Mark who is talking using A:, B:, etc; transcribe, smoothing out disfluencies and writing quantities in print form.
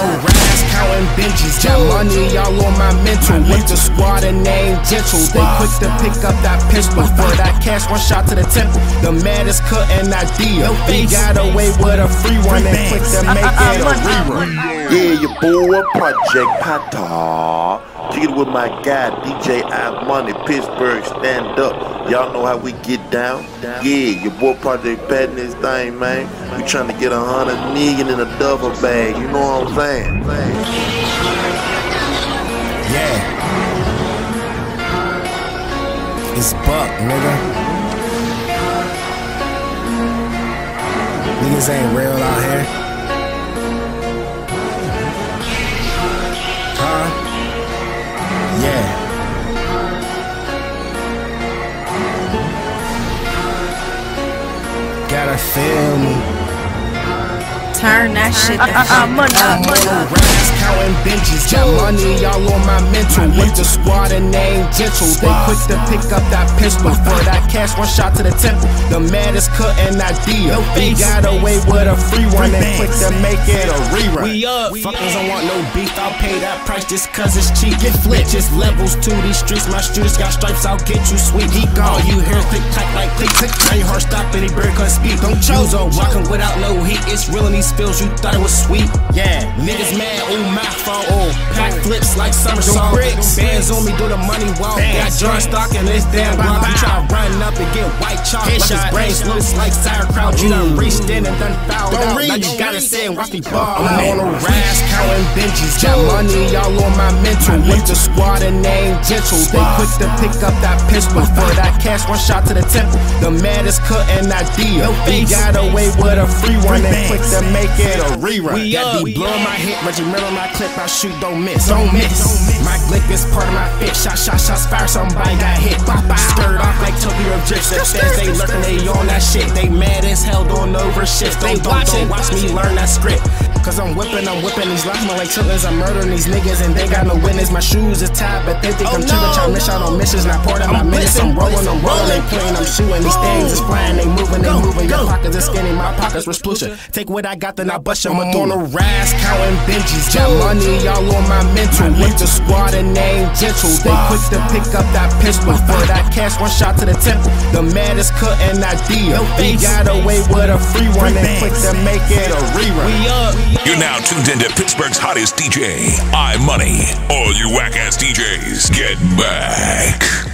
A: on a rise, counting Benjis. Got money all on my mental. With the squad and name gentle. They quick to pick up that pistol. For that cash, one shot to the temple. The maddest cut and idea. We got away with a free one and quick to make it a rerun.
B: Yeah, your boy Project Pata. Kick it with my guy DJ I Money, Pittsburgh, stand up. Y'all know how we get down. Yeah, your boy Project patting this thing, man. We trying to get 100 million in a duffel bag. You know what I'm saying?
A: Yeah. It's Bucc, nigga. Niggas ain't real out here. Huh? Yeah. Gotta feel me.
C: Turn that shit down. Money up, money up.
A: Rise, counting Benjis. Got money all on my mental. With the squad and name gentle. They quick to pick up that pistol. For that cash, one shot to the temple. The maddest cut and idea. We got away with a free one and quick to make it a rerun. We up. Fuckers don't want no beef. I'll pay that price just cause it's cheap. Get flipped. Just levels to these streets. My shooters got stripes. I'll get you sweet. He gone. You hear click, clack, like click, click. Now your heart stop and he bird can't speak. Don't choose on walking without no heat. It's real in these feels, you thought it was sweet. Yeah, niggas mad, oh my fault. Oh, pack flips like somersault. Bands on me, do the money walk. Got John stock in this damn block. You try to run up and get white chalk. Like his brains loose like sauerkraut. You done reached in and done fouled out. Now you gotta say and watch me ball. I'm on a rise, counting Benjis. Got money all on my mental. With the squad and name gentle. They quick to pick up that pistol. For that cash, one shot to the temple. The maddest cut and idea. We got away with a free one and quick to make it a rerun. Got D blow my hit, Reggie Miller my clip, I shoot, don't miss. My glick is part of my fit. Shots fire, somebody got hit. Stirred off like Tokyo drifts. Upstairs they lurking, they on that shit. They mad as hell doing over shit. Don't watch me learn that script. Cause I'm whipping these lives like killers. I'm murdering these niggas and they got no witness. My shoes is tied, but they think I'm tripping. Trying to miss out on missions, not part of my minutes. I'm rolling, they playing, I'm shooting. These things is flying, they moving. Your pockets are skinny, my pockets were splucia. Take what I got, then I bust you. I'm on a rise, counting Benjis. Got money all on my mental. With the squad and name gentle. They quick to pick up that pistol. For that cash, one shot to the temple. The maddest cut and idea. We got away with a free one and quick to make it a rerun. We up.
D: You're now tuned into Pittsburgh's hottest DJ, I Money. All you whack ass DJs, get back.